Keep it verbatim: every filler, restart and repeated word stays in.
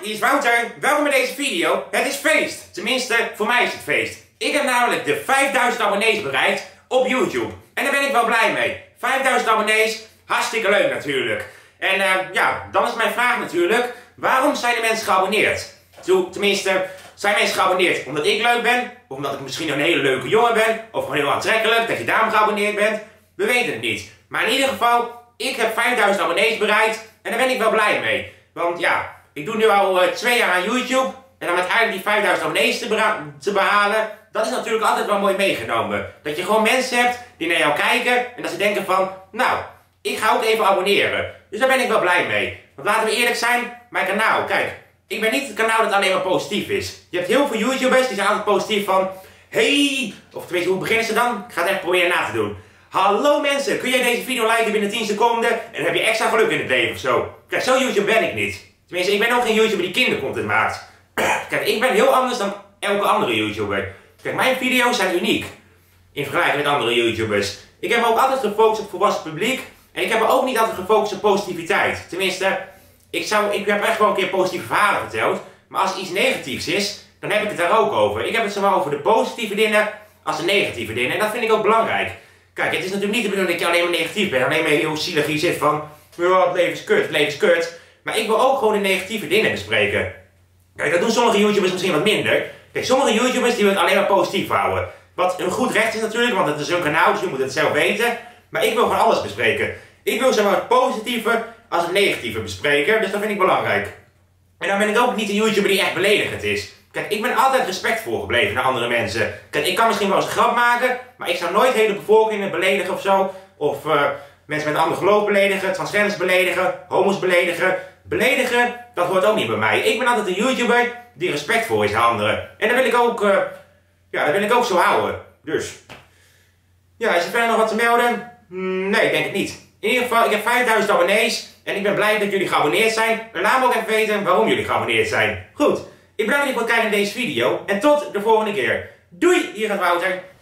hier is Wouter. Welkom bij deze video. Het is feest. Tenminste, voor mij is het feest. Ik heb namelijk de vijfduizend abonnees bereikt op YouTube. En daar ben ik wel blij mee. vijfduizend abonnees, hartstikke leuk natuurlijk. En uh, ja, dan is mijn vraag natuurlijk, waarom zijn de mensen geabonneerd? Tenminste, zijn mensen geabonneerd omdat ik leuk ben? Of omdat ik misschien een hele leuke jongen ben? Of gewoon heel aantrekkelijk, dat je daarom geabonneerd bent? We weten het niet. Maar in ieder geval, ik heb vijfduizend abonnees bereikt. En daar ben ik wel blij mee. Want ja, ik doe nu al uh, twee jaar aan YouTube. En dan uiteindelijk die vijfduizend abonnees te, te behalen, dat is natuurlijk altijd wel mooi meegenomen. Dat je gewoon mensen hebt die naar jou kijken en dat ze denken van, nou, ik ga ook even abonneren. Dus daar ben ik wel blij mee. Want laten we eerlijk zijn, mijn kanaal, kijk, ik ben niet het kanaal dat alleen maar positief is. Je hebt heel veel YouTubers die zijn altijd positief van, hey, of tenminste, hoe beginnen ze dan? Ik ga het even proberen na te doen. Hallo mensen, kun jij deze video liken binnen tien seconden en dan heb je extra geluk in het leven of zo. Kijk, zo'n YouTuber ben ik niet. Tenminste, ik ben ook geen YouTuber die kindercontent maakt. Kijk, ik ben heel anders dan elke andere YouTuber. Kijk, mijn video's zijn uniek. In vergelijking met andere YouTubers. Ik heb me ook altijd gefocust op volwassen publiek. En ik heb me ook niet altijd gefocust op positiviteit. Tenminste, ik, zou, ik heb echt wel een keer positieve verhalen verteld. Maar als iets negatiefs is, dan heb ik het daar ook over. Ik heb het zowel over de positieve dingen als de negatieve dingen. En dat vind ik ook belangrijk. Kijk, het is natuurlijk niet de bedoeling dat je alleen maar negatief bent. Alleen maar heel zielig hier zit van, ja, het leven is kut, het leven is kut. Maar ik wil ook gewoon de negatieve dingen bespreken. Kijk, dat doen sommige YouTubers misschien wat minder. Kijk, sommige YouTubers die willen het alleen maar positief houden. Wat een goed recht is natuurlijk, want het is hun kanaal, dus je moet het zelf weten. Maar ik wil gewoon alles bespreken. Ik wil zowel het positieve als het negatieve bespreken, dus dat vind ik belangrijk. En dan ben ik ook niet een YouTuber die echt beledigend is. Kijk, ik ben altijd respectvol gebleven naar andere mensen. Kijk, ik kan misschien wel eens een grap maken, maar ik zou nooit hele bevolkingen beledigen of zo. Of uh, mensen met een ander geloof beledigen, transgenders beledigen, homo's beledigen. Beledigen, dat hoort ook niet bij mij. Ik ben altijd een YouTuber die respectvol is naar anderen. En dat wil ik ook, uh, ja, dat wil ik ook zo houden. Dus, ja, is er verder nog wat te melden? Nee, ik denk het niet. In ieder geval, ik heb vijfduizend abonnees en ik ben blij dat jullie geabonneerd zijn. En laat me ook even weten waarom jullie geabonneerd zijn. Goed, ik bedank jullie voor het kijken naar deze video en tot de volgende keer. Doei, hier gaat Wouter.